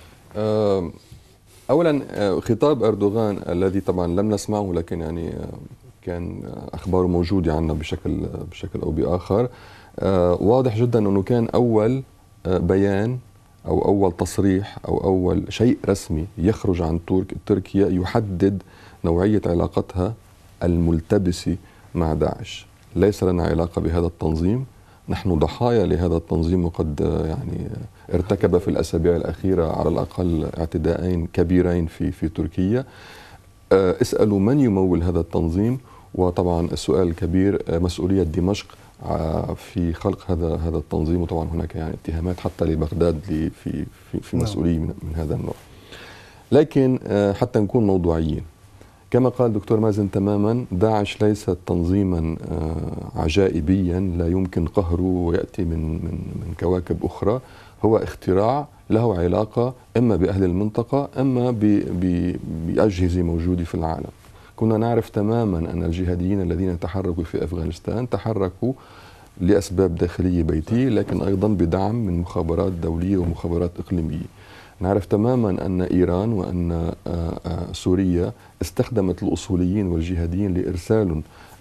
أولا خطاب أردوغان الذي طبعا لم نسمعه، لكن يعني كان أخباره موجودة عنا بشكل أو بآخر، واضح جدا أنه كان أول بيان أو أول تصريح أو أول شيء رسمي يخرج عن تركيا يحدد نوعية علاقتها الملتبسة مع داعش. ليس لنا علاقة بهذا التنظيم، نحن ضحايا لهذا التنظيم، وقد يعني ارتكب في الأسابيع الأخيرة على الأقل اعتداءين كبيرين في تركيا. اسألوا من يمول هذا التنظيم. وطبعا السؤال الكبير مسؤولية دمشق في خلق هذا التنظيم، وطبعا هناك يعني اتهامات حتى لبغداد في مسؤولية من هذا النوع. لكن حتى نكون موضوعيين، كما قال دكتور مازن تماما، داعش ليس تنظيما عجائبيا لا يمكن قهره ويأتي من كواكب أخرى، هو اختراع له علاقة إما بأهل المنطقة أما بأجهزة موجودة في العالم. كنا نعرف تماما أن الجهاديين الذين تحركوا في أفغانستان تحركوا لأسباب داخلية بيتية، لكن أيضا بدعم من مخابرات دولية ومخابرات إقليمية. نعرف تماما أن إيران وأن سوريا استخدمت الأصوليين والجهاديين لإرسال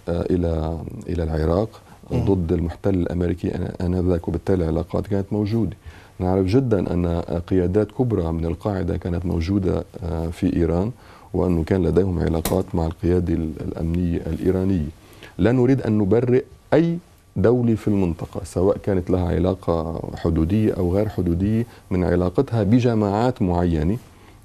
إلى العراق ضد المحتل الأمريكي آنذاك، وبالتالي العلاقات كانت موجودة. نعرف جدا أن قيادات كبرى من القاعدة كانت موجودة في إيران، وأنه كان لديهم علاقات مع القيادة الأمنية الإيرانية. لا نريد أن نبرئ أي دولة في المنطقة، سواء كانت لها علاقة حدودية أو غير حدودية، من علاقتها بجماعات معينة.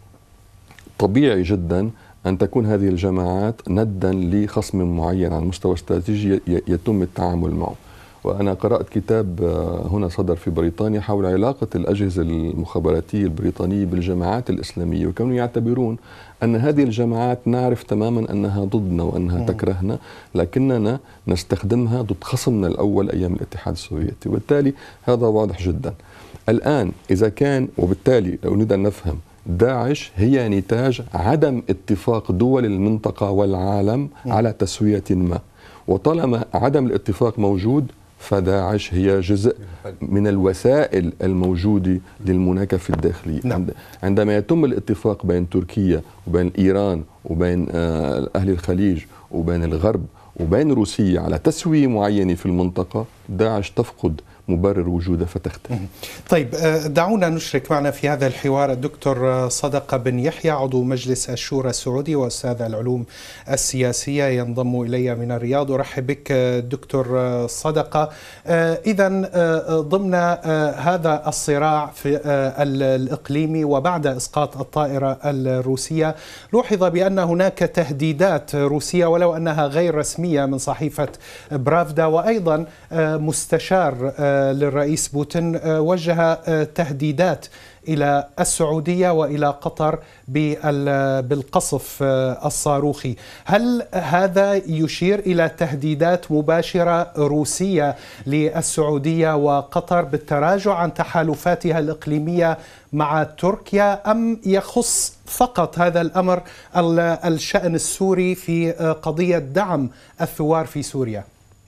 طبيعي جدا أن تكون هذه الجماعات ندا لخصم معين على المستوى الاستراتيجي يتم التعامل معه. وأنا قرأت كتاب هنا صدر في بريطانيا حول علاقة الأجهزة المخابراتية البريطانية بالجماعات الإسلامية، وكانوا يعتبرون أن هذه الجماعات نعرف تماما أنها ضدنا وأنها تكرهنا، لكننا نستخدمها ضد خصمنا الأول أيام الاتحاد السوفيتي. وبالتالي هذا واضح جدا. الآن إذا كان، وبالتالي لو نريد أن نفهم، داعش هي نتاج عدم اتفاق دول المنطقة والعالم على تسوية ما، وطالما عدم الاتفاق موجود فداعش هي جزء من الوسائل الموجودة للمناكفة الداخلية. عندما يتم الاتفاق بين تركيا وبين إيران وبين أهل الخليج وبين الغرب وبين روسيا على تسوية معينة في المنطقة، داعش تفقد مبرر وجودها فتختفي. طيب دعونا نشرك معنا في هذا الحوار الدكتور صدقة بن يحيى عضو مجلس الشورى السعودي وأستاذ العلوم السياسية ينضم إلي من الرياض. أرحب بك دكتور صدقة. إذا ضمن هذا الصراع في الإقليمي وبعد إسقاط الطائرة الروسية لوحظ بأن هناك تهديدات روسية ولو أنها غير رسمية من صحيفة برافدا، وأيضا مستشار للرئيس بوتين وجه تهديدات إلى السعودية وإلى قطر بالقصف الصاروخي. هل هذا يشير إلى تهديدات مباشرة روسية للسعودية وقطر بالتراجع عن تحالفاتها الإقليمية مع تركيا، أم يخص فقط هذا الأمر الشأن السوري في قضية دعم الثوار في سوريا؟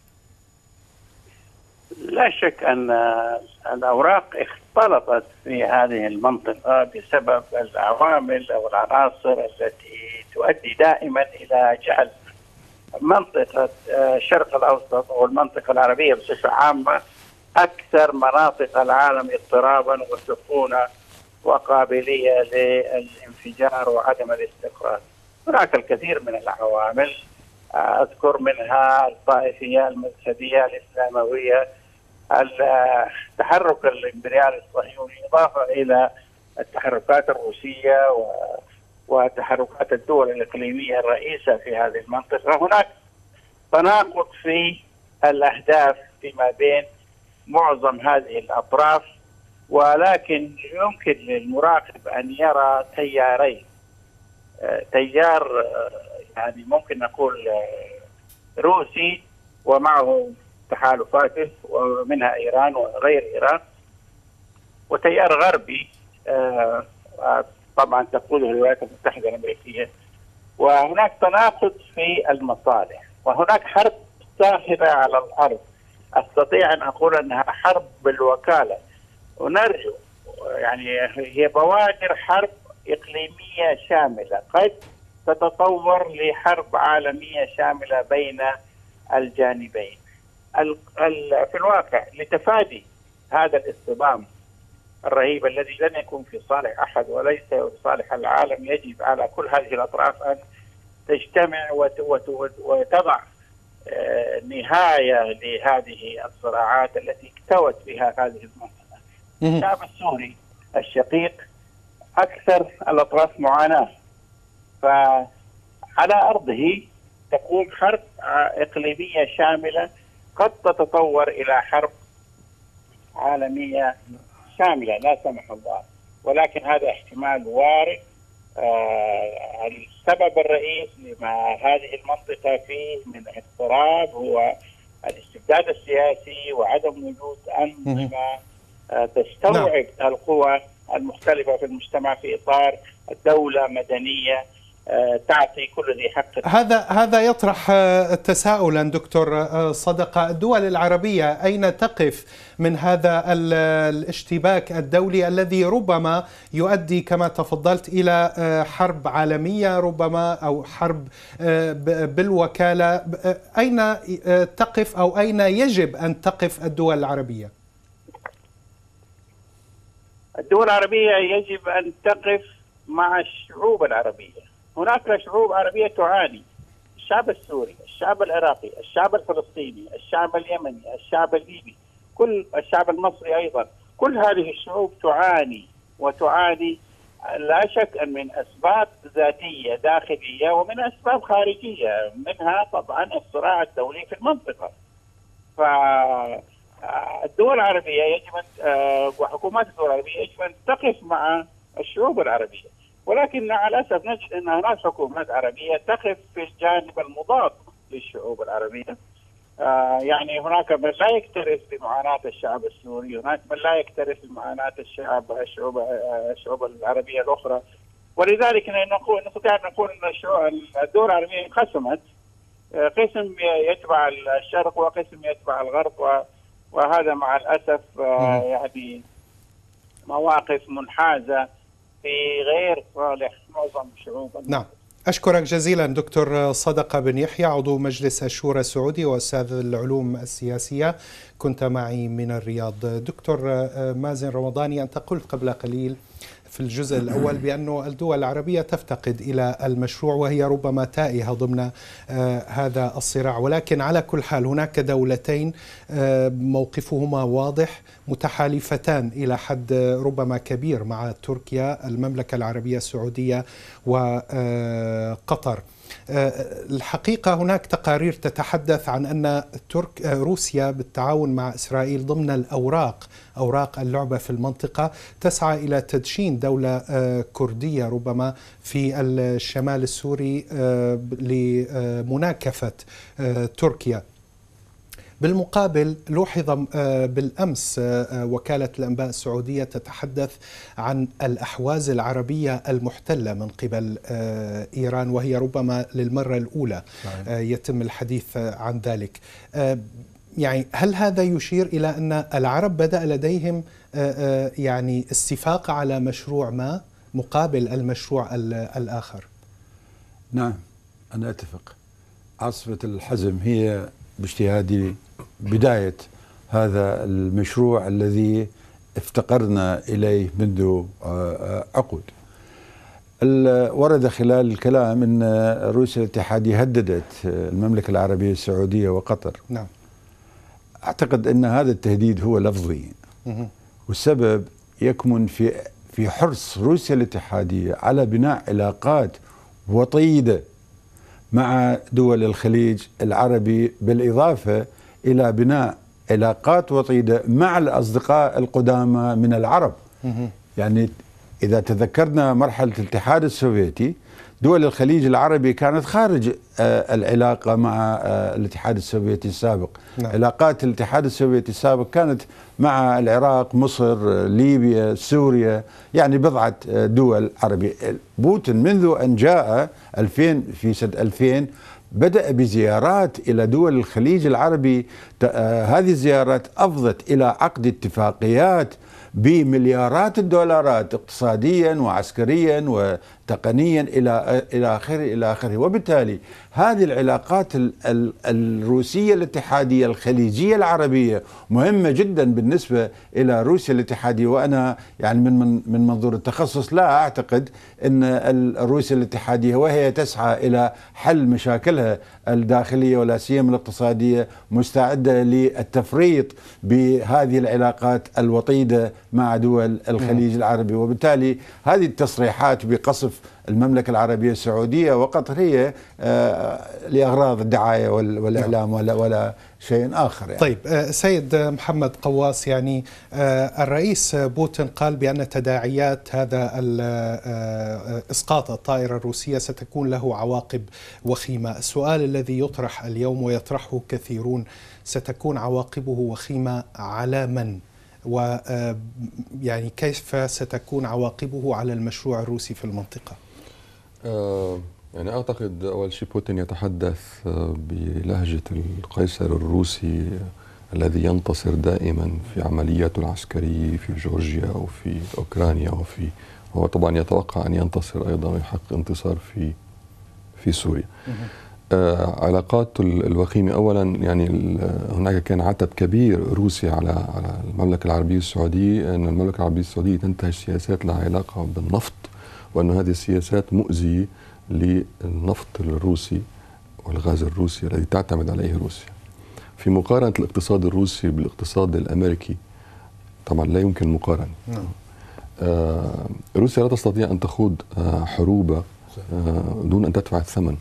لا شك أن الأوراق اختلطت في هذه المنطقة بسبب العوامل أو العناصر التي تؤدي دائما إلى جعل منطقة الشرق الأوسط أو المنطقة العربية بصفة عامة أكثر مناطق العالم اضطرابا وسخونة وقابلية للانفجار وعدم الاستقرار. هناك الكثير من العوامل، أذكر منها الطائفية المذهبية الإسلاموية، التحرك الإمبريالي الصهيوني، إضافة إلى التحركات الروسية وتحركات الدول الإقليمية الرئيسة في هذه المنطقة. هناك تناقض في الأهداف فيما بين معظم هذه الأطراف، ولكن يمكن للمراقب أن يرى تيارين. تيار يعني ممكن نقول روسي ومعه تحالفاته ومنها إيران وغير إيران، وتيار غربي طبعا تقوده الولايات المتحدة الأمريكية. وهناك تناقض في المصالح، وهناك حرب ساخنة على الأرض. أستطيع أن أقول أنها حرب بالوكالة، ونرجو يعني هي بوادر حرب إقليمية شاملة قد تتطور لحرب عالمية شاملة بين الجانبين. في الواقع لتفادي هذا الاصطدام الرهيب الذي لن يكون في صالح أحد وليس في صالح العالم، يجب على كل هذه الأطراف أن تجتمع وتضع نهاية لهذه الصراعات التي اكتوت بها هذه المنطقة. الشعب السوري الشقيق أكثر الأطراف معاناة، فعلى أرضه تقوم حرب إقليمية شاملة قد تتطور إلى حرب عالمية شاملة لا سمح الله، ولكن هذا احتمال وارد. السبب الرئيس لما هذه المنطقة فيه من اضطراب هو الاستبداد السياسي وعدم وجود أنظمة تستوعب القوى المختلفة في المجتمع في إطار الدولة مدنية تعطي كل ذي حق. هذا يطرح تساؤلا دكتور صدقة، الدول العربية أين تقف من هذا الاشتباك الدولي الذي ربما يؤدي كما تفضلت إلى حرب عالمية ربما أو حرب بالوكالة؟ أين تقف أو أين يجب أن تقف الدول العربية؟ الدول العربية يجب أن تقف مع الشعوب العربية. هناك شعوب عربية تعاني، الشعب السوري، الشعب العراقي، الشعب الفلسطيني، الشعب اليمني، الشعب الليبي، كل الشعب المصري أيضا. كل هذه الشعوب تعاني لا شك أن من أسباب ذاتية داخلية ومن أسباب خارجية، منها طبعا الصراع الدولي في المنطقة. فالدول العربية يجب وحكومات الدول العربية يجب أن تقف مع الشعوب العربية، ولكن مع الأسف نجد أن هناك حكومات عربية تقف في الجانب المضاد للشعوب العربية. يعني هناك من لا يكترث بمعاناة الشعب السوري، هناك من لا يكترث بمعاناة الشعوب العربية الأخرى. ولذلك نستطيع أن نقول أن الدول العربية انقسمت، قسم يتبع الشرق وقسم يتبع الغرب، وهذا مع الأسف يعني مواقف منحازة في غير صالح معظم الشعوب. نعم. أشكرك جزيلا دكتور صدقة بن يحيى، عضو مجلس الشورى السعودي وأستاذ العلوم السياسية، كنت معي من الرياض. دكتور مازن رمضاني، أنت قلت قبل قليل في الجزء الأول بأن الدول العربية تفتقد إلى المشروع وهي ربما تائهة ضمن هذا الصراع، ولكن على كل حال هناك دولتين موقفهما واضح، متحالفتان إلى حد ربما كبير مع تركيا، المملكة العربية السعودية وقطر. الحقيقة هناك تقارير تتحدث عن أن روسيا بالتعاون مع إسرائيل ضمن أوراق اللعبة في المنطقة تسعى إلى تدشين دولة كردية ربما في الشمال السوري لمناكفة تركيا. بالمقابل لوحظ بالأمس وكالة الأنباء السعودية تتحدث عن الأحواز العربية المحتلة من قبل إيران، وهي ربما للمرة الأولى يتم الحديث عن ذلك. يعني هل هذا يشير إلى أن العرب بدأ لديهم يعني استفاقة على مشروع ما مقابل المشروع الآخر؟ نعم، أنا أتفق. عاصفة الحزم هي باجتهادي بداية هذا المشروع الذي افتقرنا إليه منذ عقود. ورد خلال الكلام أن روسيا الاتحادية هددت المملكة العربية السعودية وقطر. نعم. أعتقد أن هذا التهديد هو لفظي، والسبب يكمن في حرص روسيا الاتحادية على بناء علاقات وطيدة مع دول الخليج العربي، بالإضافة إلى بناء علاقات وطيدة مع الأصدقاء القدامى من العرب. يعني إذا تذكرنا مرحلة الاتحاد السوفيتي، دول الخليج العربي كانت خارج العلاقة مع الاتحاد السوفيتي السابق. نعم. علاقات الاتحاد السوفيتي السابق كانت مع العراق، مصر، ليبيا، سوريا، يعني بضعة دول عربية. بوتين منذ أن جاء في سنة 2000 بدأ بزيارات إلى دول الخليج العربي. هذه الزيارات أفضت إلى عقد اتفاقيات بمليارات الدولارات اقتصاديا وعسكريا وتقنيا إلى آخره. وبالتالي هذه العلاقات الروسية الاتحادية الخليجية العربية مهمة جدا بالنسبة إلى روسيا الاتحادية. وأنا يعني من منظور التخصص لا أعتقد أن روسيا الاتحادية وهي تسعى إلى حل مشاكلها الداخلية ولا سيما الاقتصادية مستعدة للتفريط بهذه العلاقات الوطيدة مع دول الخليج العربي. وبالتالي هذه التصريحات بقصف المملكة العربية السعودية وقطر هي لأغراض الدعاية والإعلام ولا شيء آخر يعني. طيب سيد محمد قواس، يعني الرئيس بوتين قال بأن تداعيات هذا إسقاط الطائرة الروسية ستكون له عواقب وخيمة. السؤال الذي يطرح اليوم ويطرحه كثيرون، ستكون عواقبه وخيمة على من؟ ويعني كيف ستكون عواقبه على المشروع الروسي في المنطقة؟ يعني أعتقد أول شيء بوتين يتحدث بلهجة القيصر الروسي الذي ينتصر دائما في عملياته العسكرية في جورجيا أو في أوكرانيا هو طبعا يتوقع أن ينتصر أيضا ويحقق انتصار في سوريا. علاقات الوخيمة، أولا يعني هناك كان عتب كبير روسي على المملكة العربية السعودية أن المملكة العربية السعودية تنتهج سياسات لها علاقة بالنفط، وأن هذه السياسات مؤذية للنفط الروسي والغاز الروسي الذي تعتمد عليه روسيا. في مقارنة الاقتصاد الروسي بالاقتصاد الأمريكي طبعا لا يمكن مقارنة. روسيا لا تستطيع أن تخوض حروب دون أن تدفع الثمن.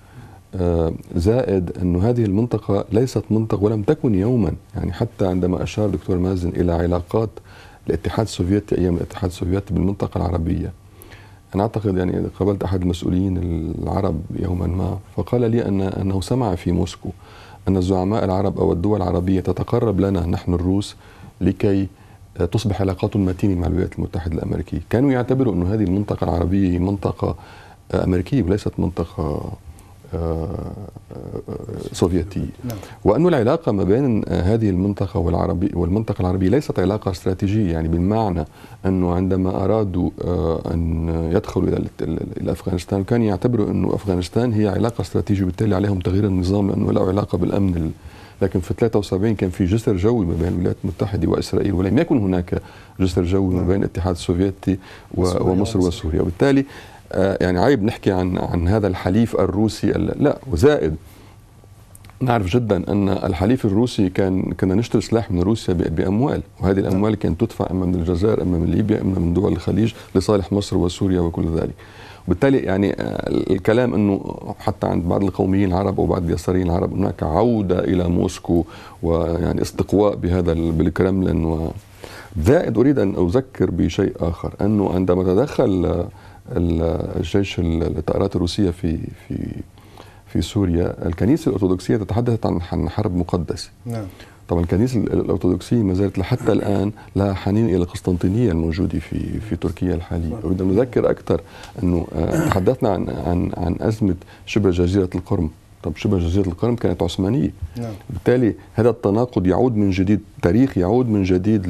زائد أن هذه المنطقة ليست منطقة ولم تكن يوما، يعني حتى عندما أشار دكتور مازن إلى علاقات الاتحاد السوفيتي أيام الاتحاد السوفيتي بالمنطقة العربية، أنا أعتقد يعني قابلت أحد المسؤولين العرب يوما ما فقال لي أنه سمع في موسكو أن الزعماء العرب أو الدول العربية تتقرب لنا نحن الروس لكي تصبح علاقات متينة مع الولايات المتحدة الأمريكية. كانوا يعتبروا أن هذه المنطقة العربية هي منطقة أمريكية وليست منطقة السوفيتية. وأن العلاقة ما بين هذه المنطقة والمنطقة العربية ليست علاقة استراتيجية، يعني بالمعنى أنه عندما أرادوا أن يدخلوا إلى أفغانستان كان يعتبروا أنه أفغانستان هي علاقة استراتيجية وبالتالي عليهم تغيير النظام لأنه له علاقة بالأمن. لكن في 73 كان في جسر جوي ما بين الولايات المتحدة وإسرائيل، ولم يكن هناك جسر جوي ما بين الاتحاد السوفيتي ومصر وسوريا. وبالتالي يعني عيب نحكي عن هذا الحليف الروسي، لا. وزائد نعرف جدا أن الحليف الروسي كنا نشتري سلاح من روسيا بأموال، وهذه الأموال كانت تدفع إما من الجزائر إما من ليبيا إما من دول الخليج لصالح مصر وسوريا وكل ذلك. وبالتالي يعني الكلام أنه حتى عند بعض القوميين العرب أو بعض اليساريين العرب هناك عودة إلى موسكو ويعني استقواء بالكرملين. وزائد أريد أن أذكر بشيء آخر، أنه عندما تدخل الجيش الطائرات الروسية في سوريا، الكنيسة الأرثوذكسية تتحدث عن حرب مقدسة. نعم. طبعا الكنيسة الأرثوذكسية ما زالت لحتى الآن لها حنين إلى القسطنطينية الموجودة في تركيا الحالية. أريد أن نذكر أكثر أنه تحدثنا عن أزمة شبه جزيرة القرم. طب شبه جزيرة القرم كانت عثمانية. نعم. بالتالي هذا التناقض يعود من جديد، تاريخ يعود من جديد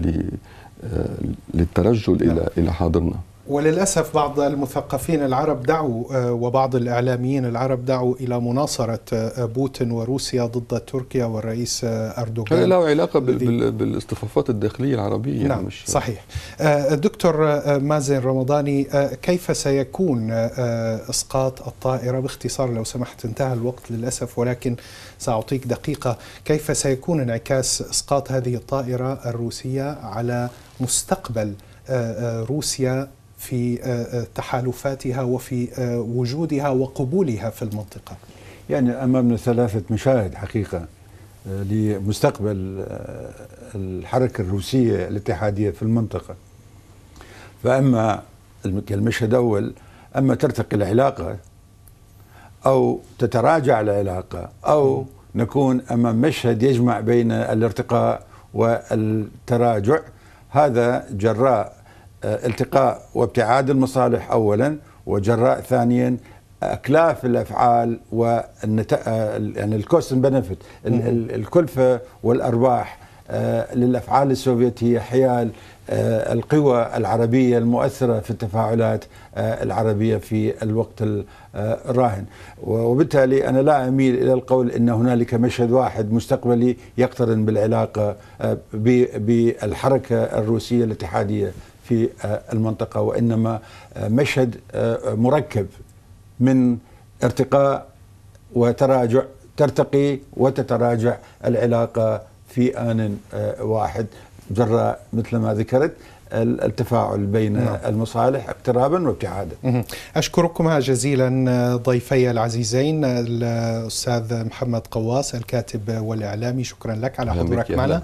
للترجل نعم. إلى حاضرنا. وللأسف بعض المثقفين العرب دعوا وبعض الإعلاميين العرب دعوا إلى مناصرة بوتين وروسيا ضد تركيا والرئيس أردوغان. هذا له علاقة بالاصطفافات الداخلية العربية. نعم مش صحيح. دكتور مازن رمضاني، كيف سيكون إسقاط الطائرة باختصار لو سمحت؟ انتهى الوقت للأسف ولكن سأعطيك دقيقة. كيف سيكون انعكاس إسقاط هذه الطائرة الروسية على مستقبل روسيا في تحالفاتها وفي وجودها وقبولها في المنطقة؟ يعني أمامنا ثلاثة مشاهد حقيقة لمستقبل الحركة الروسية الاتحادية في المنطقة. فأما المشهد الأول، أما ترتقي العلاقة أو تتراجع العلاقة، أو نكون أمام مشهد يجمع بين الارتقاء والتراجع، هذا جراء التقاء وابتعاد المصالح أولا، وجراء ثانيا أكلاف الأفعال يعني الكوست بنفيت، الكلفة والأرباح للأفعال السوفيتية حيال القوى العربية المؤثرة في التفاعلات العربية في الوقت الراهن. وبالتالي أنا لا أميل إلى القول أن هنالك مشهد واحد مستقبلي يقترن بالعلاقة بالحركة الروسية الاتحادية في المنطقة، وإنما مشهد مركب من ارتقاء وتراجع، ترتقي وتتراجع العلاقة في آن واحد جراء مثل ما ذكرت التفاعل بين المصالح اقترابا وابتعادا. أشكركما جزيلا ضيفي العزيزين، الأستاذ محمد قواس الكاتب والإعلامي، شكرا لك على حضورك معنا.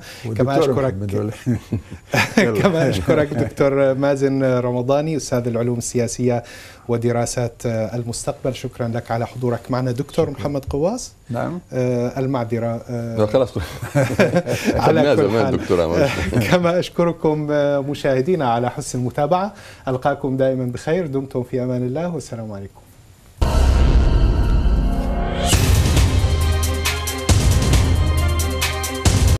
كما أشكرك دكتور مازن رمضاني أستاذ العلوم السياسية ودراسات المستقبل، شكرا لك على حضورك معنا. دكتور محمد قواس، نعم المعذرة خلاص على كل حال كما أشكركم مشاهدينا على حسن المتابعة. ألقاكم دائما بخير، دمتم في أمان الله والسلام عليكم.